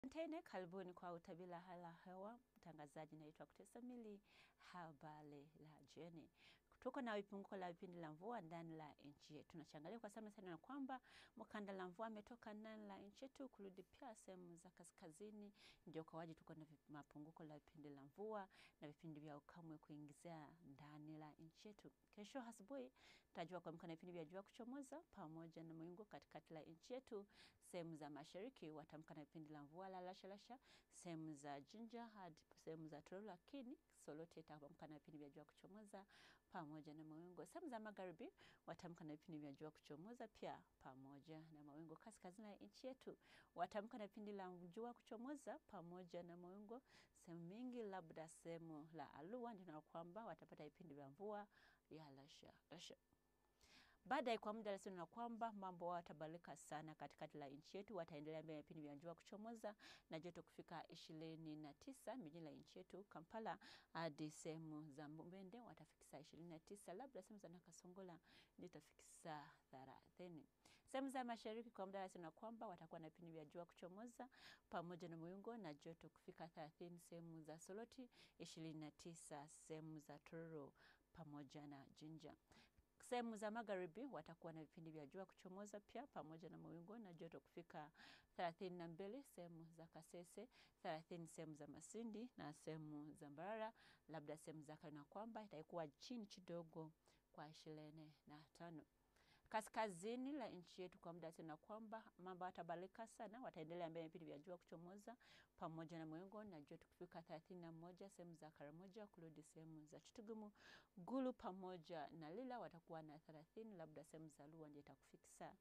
Tene karibuni kwa utabiri hali ya hewa. Mtangazaji naitwa Kutesa Mili. Habari la jioni. Tuko na vipunguko la vipindi la mvua ndani la nchi yetu. Tunachangalia kwa sana na kwamba mkanda la mvua umetoka ndani la nchi yetu kurudi pia sehemu za kaskazini. Ndio kwa waji tuko na mapunguko la vipindi la mvua na vipindi vya ukame kuingizia ndani la nchi yetu. Kesho asubuhi tutajua kwa mkana vipindi vya jua kuchomoza pamoja na mawingu katikati la nchi yetu. Sehemu za mashariki watamka na vipindi la mvua la lasha, sehemu za Jinja hadi sehemu za Tororo, lakini Soroti itaamka na vipindi vya jua kuchomoza pamoja na mawingu. Sehemu za magharibi watamka na vipindi vya jua kuchomoza pia pamoja na mawingu. Kaskazini ya nchi yetu watamka na vipindi la jua kuchomoza pamoja na mawingu. Sehemu mingi labda sehemu la Arua ndio kwamba watapata vipindi vya mvua ya lasha. Baada ya kwa muda rasmi na kwamba mambo yatabadilika sana katikati la nchi yetu, wataendelea mbele vipindi vya jua kuchomoza na joto kufika 29 mijini la nchi yetu. Kampala hadi sehemu za Mbende watafikisa 29, labda sehemu za Nakasongola zitafikisa 30. Sehemu za mashariki kwa muda rasmi na kwamba watakuwa na vipindi vya jua kuchomoza pamoja na mawingu na joto kufika 30, sehemu za Soroti 29, sehemu za Tororo pamoja na Jinja. Sehemu za magharibi watakuwa na vipindi vya jua kuchomoza pia pamoja na mawingu na joto kufika 32, sehemu za Kasese 30, sehemu za Masindi na sehemu za Mbarara, labda sehemu za Kana kwamba itakuwa chini kidogo kwa 25. Kaskazini la nchi yetu kwa muda tena kwamba mambo yatabadilika sana, wataendelea mbele vipindi vya jua kuchomoza pamoja na mawingu na joto kufika 31, sehemu za Karamoja kurudi sehemu za Chitugumu, Gulu pamoja na Lila watakuwa na 30, labda sehemu za Luwa ndio itakufikisa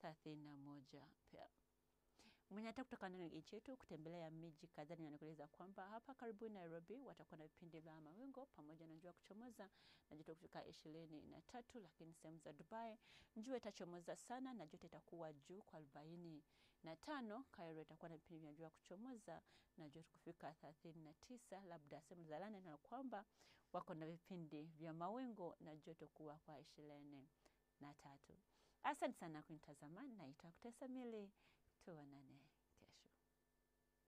31 pia. Mwenye hata kutoka ndani ya nchi yetu kutembelea miji kadhaa na nikueleza kwamba hapa karibu Nairobi watakuwa na vipindi vya mawingu pamoja na jua kuchomoza na joto kufika 23, lakini sehemu za Dubai jua itachomoza sana na joto itakuwa juu kwa 45. Cairo itakuwa na vipindi vya jua kuchomoza na joto kufika 39, labda sehemu za London na kwamba wako na vipindi vya mawingu na joto kuwa kwa 23. Asante sana kunitazama, naitwa Kutesa Mili. Tuonane.